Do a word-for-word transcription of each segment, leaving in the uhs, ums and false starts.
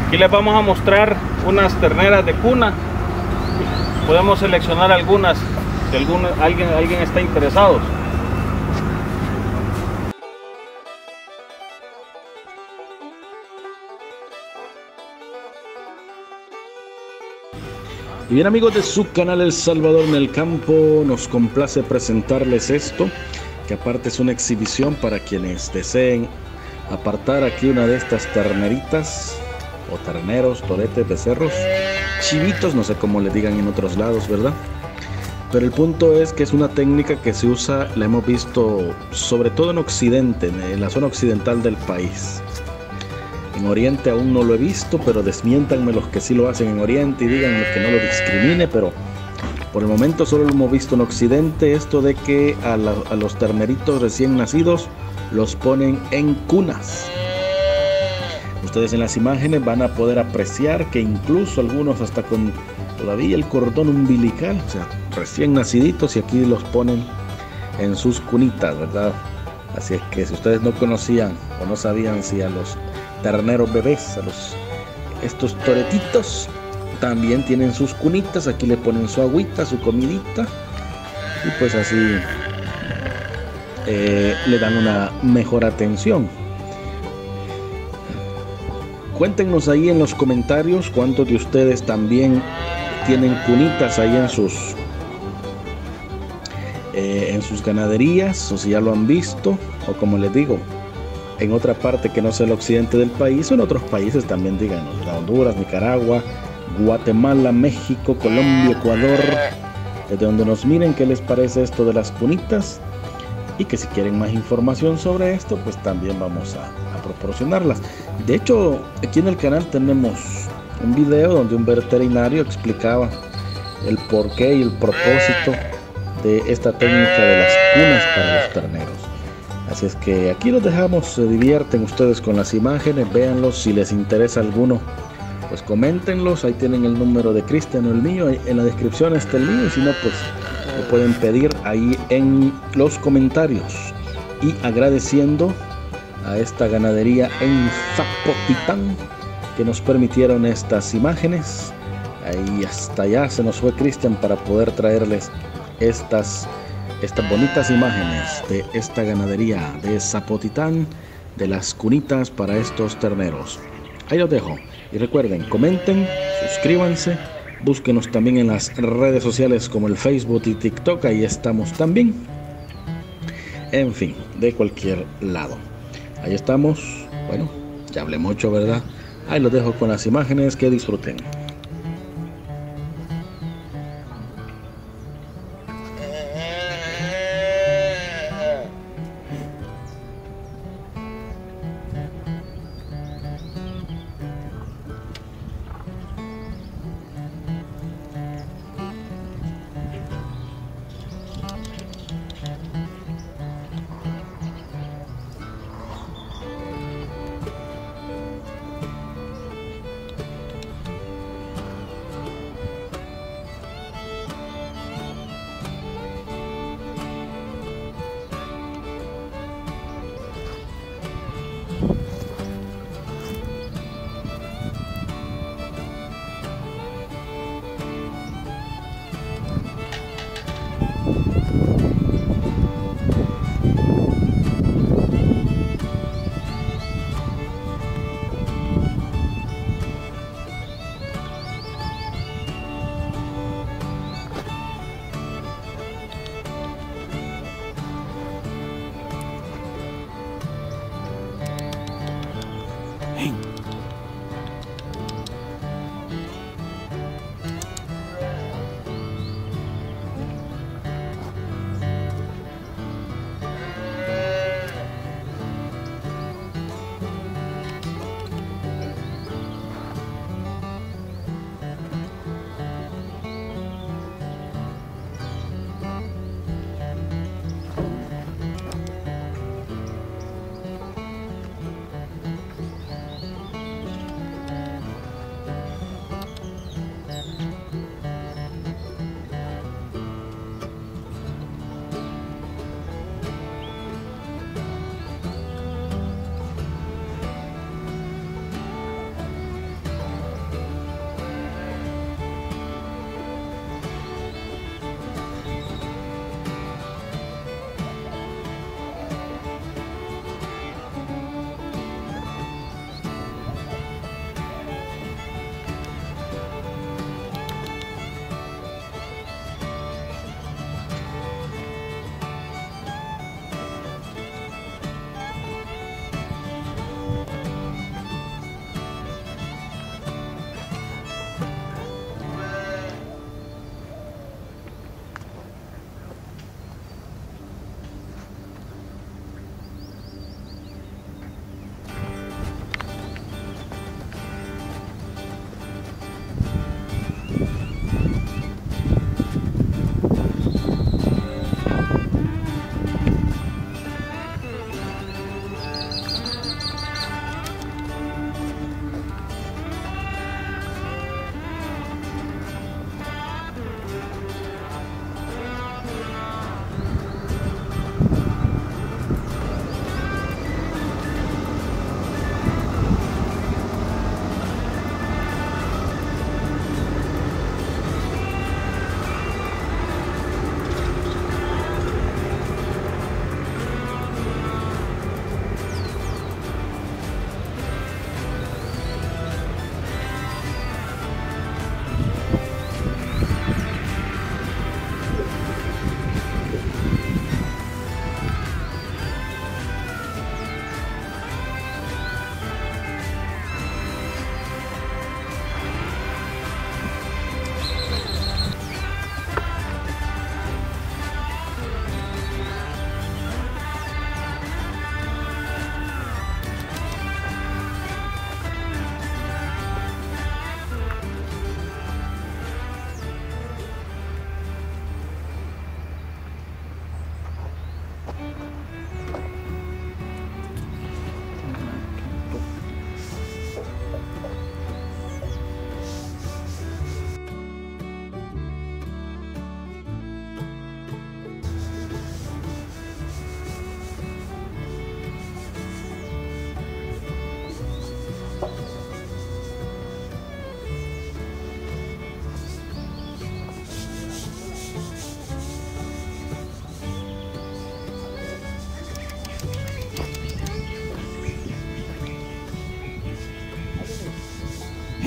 Aquí les vamos a mostrar unas terneras de cuna. Podemos seleccionar algunas si algún, alguien, alguien está interesado. Y bien, amigos de su canal El Salvador en el Campo, nos complace presentarles esto, que aparte es una exhibición para quienes deseen apartar aquí una de estas terneritas o terneros, toretes, becerros, chivitos, no sé cómo le digan en otros lados, ¿verdad? Pero el punto es que es una técnica que se usa, la hemos visto sobre todo en Occidente, en la zona occidental del país. En Oriente aún no lo he visto, pero desmiéntanme los que sí lo hacen en Oriente y díganme que no lo discrimine, pero por el momento solo lo hemos visto en Occidente, esto de que a, la, a los terneritos recién nacidos los ponen en cunas. Ustedes en las imágenes van a poder apreciar que incluso algunos hasta con todavía el cordón umbilical, o sea, recién naciditos, y aquí los ponen en sus cunitas, ¿verdad? Así es que si ustedes no conocían o no sabían si a los terneros bebés, a los estos toretitos también tienen sus cunitas, aquí le ponen su agüita, su comidita, y pues así eh, le dan una mejor atención. Cuéntenos ahí en los comentarios cuántos de ustedes también tienen cunitas ahí en sus eh, en sus ganaderías, o si ya lo han visto, o como les digo, en otra parte que no sea el occidente del país, o en otros países también, díganos, Honduras, Nicaragua, Guatemala, México, Colombia, Ecuador, desde donde nos miren, qué les parece esto de las cunitas, y que si quieren más información sobre esto, pues también vamos a, a proporcionarlas. De hecho, aquí en el canal tenemos un video donde un veterinario explicaba el porqué y el propósito de esta técnica de las cunas para los terneros. Así es que aquí los dejamos, se divierten ustedes con las imágenes, véanlos, si les interesa alguno, pues coméntenlos, ahí tienen el número de Cristian o el mío, en la descripción está el mío, y si no, pues lo pueden pedir ahí en los comentarios. Y agradeciendo a esta ganadería en Zapotitán que nos permitieron estas imágenes. Ahí hasta allá se nos fue Cristian para poder traerles estas estas bonitas imágenes de esta ganadería de Zapotitán, de las cunitas para estos terneros. Ahí los dejo, y recuerden, comenten, suscríbanse, búsquenos también en las redes sociales como el Facebook y TikTok, ahí estamos también, en fin, de cualquier lado, ahí estamos. Bueno, ya hablé mucho, ¿verdad? Ahí los dejo con las imágenes, que disfruten.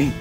Piolín.